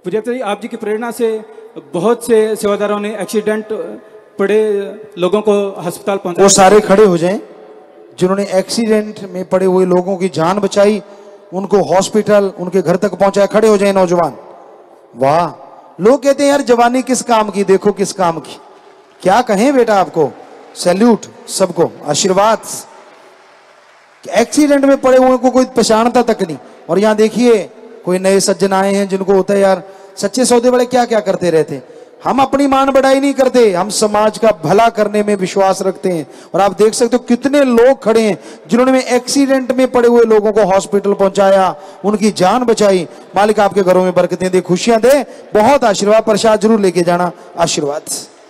Project जी, आप जी की प्रेरणा से बहुत से सेवादारों ने एक्सीडेंट पड़े लोगों को अस्पताल पहुंचाया। वो सारे खड़े हो जाएं जिन्होंने एक्सीडेंट में पड़े हुए लोगों की जान बचाई, उनको हॉस्पिटल उनके घर तक पहुंचाया। खड़े हो जाए नौजवान। वाह, लोग कहते हैं यार जवानी किस काम की, देखो किस काम की। क्या कहें बेटा आपको, सैल्यूट सबको, आशीर्वाद। एक्सीडेंट में पड़े हुए को कोई पहचानता तक नहीं। और यहां देखिए कोई नए सज्जन आए हैं जिनको होता है यार सच्चे सौदे बड़े क्या क्या करते रहते। हम अपनी मान बढ़ाई नहीं करते, हम समाज का भला करने में विश्वास रखते हैं। और आप देख सकते हो कितने लोग खड़े हैं जिन्होंने एक्सीडेंट में पड़े हुए लोगों को हॉस्पिटल पहुंचाया, उनकी जान बचाई। मालिक आपके घरों में बरकतें दे, खुशियां दे, बहुत आशीर्वाद। प्रसाद जरूर लेके जाना, आशीर्वाद।